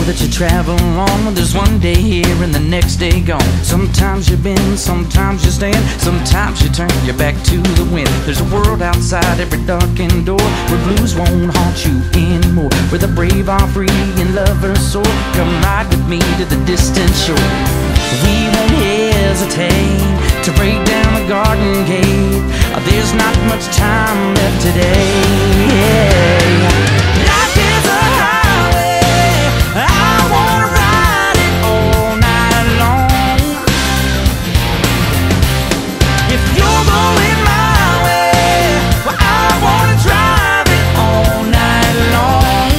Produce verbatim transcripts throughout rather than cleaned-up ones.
that you travel on. There's one day here and the next day gone. Sometimes you bend, sometimes you stand, sometimes you turn your back to the wind. There's a world outside every darkened door, where blues won't haunt you anymore, where the brave are free and lovers soar. Come ride with me to the distant shore. We won't hesitate to break down the garden gate. There's not much time left today. Life is a highway, I wanna ride it all night long. If you're going my way, well, I wanna drive it all night long.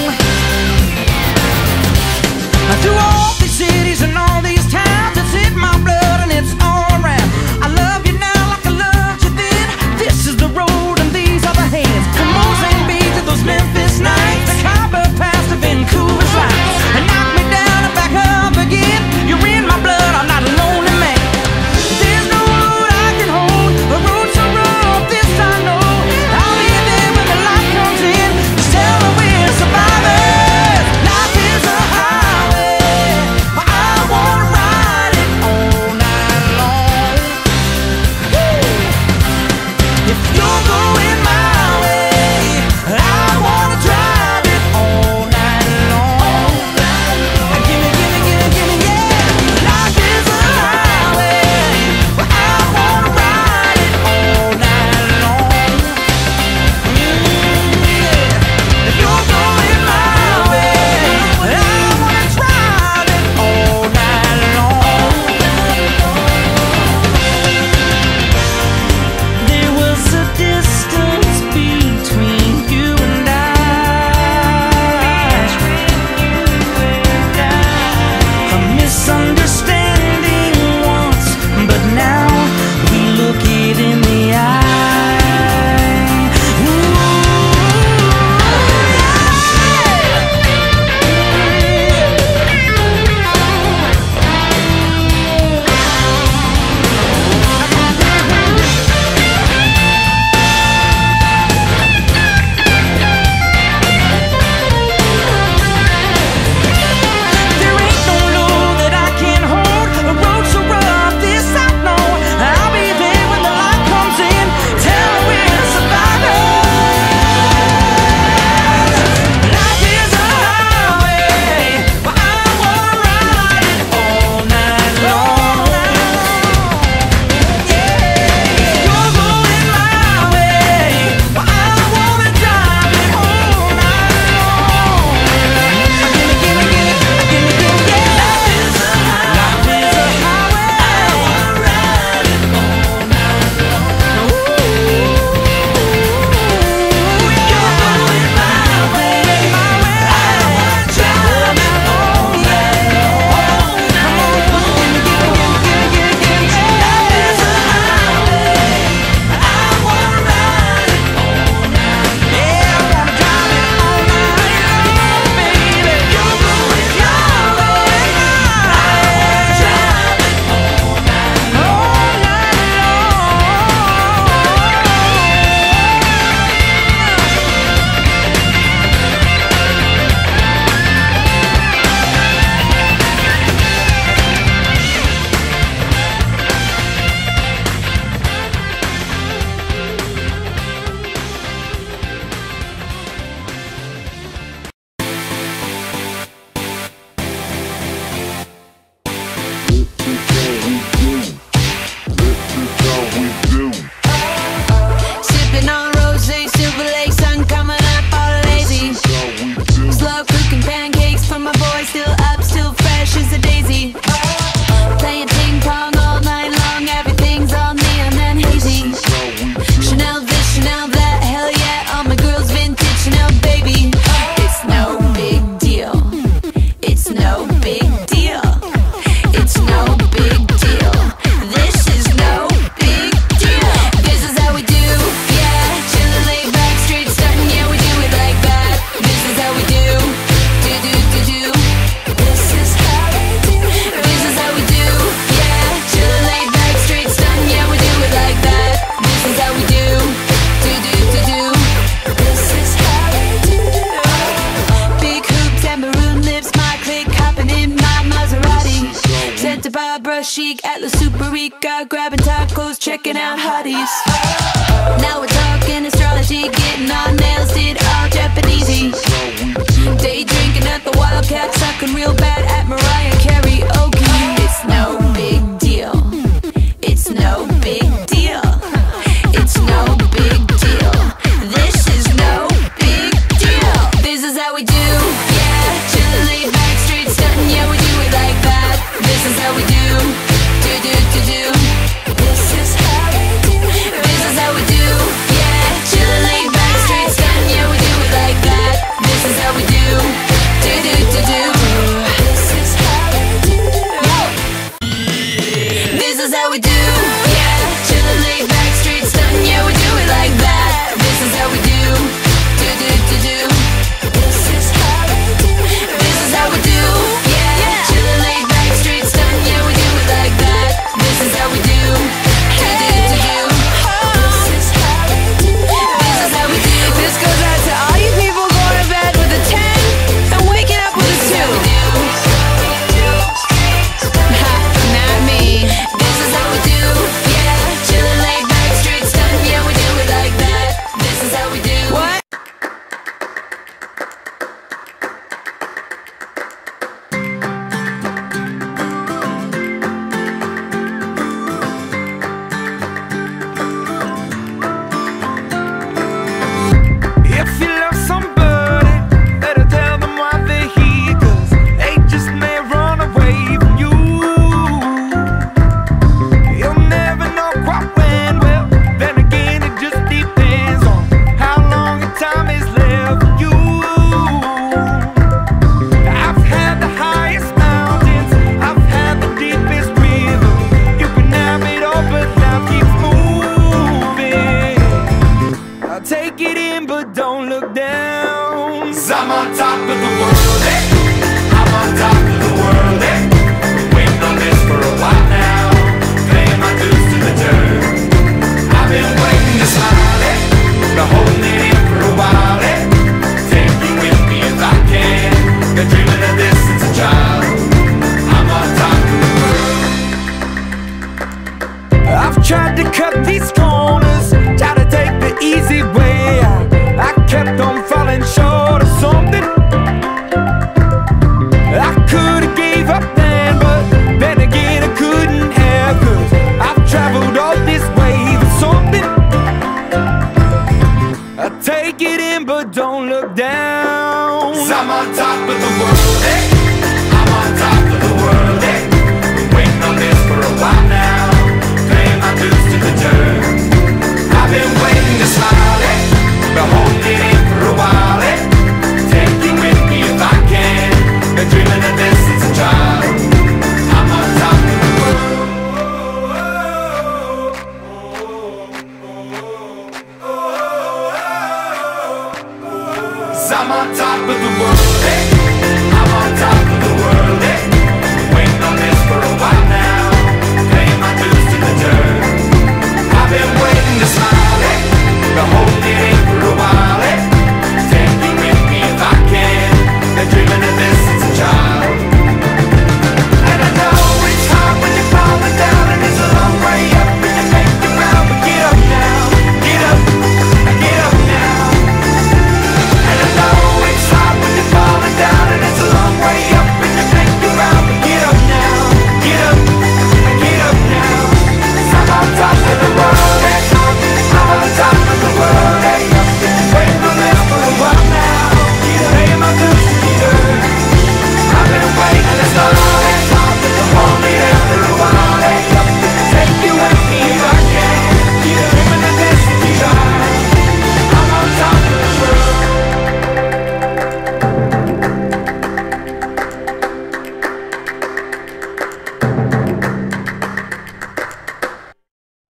Through all these cities and all these towns, it's in my blood and it's all around. I love you now like I loved you then. This is the road and these are the hands. Come on, Saint B to the chic at La Superica, grabbing tacos, checking out hotties. Now it's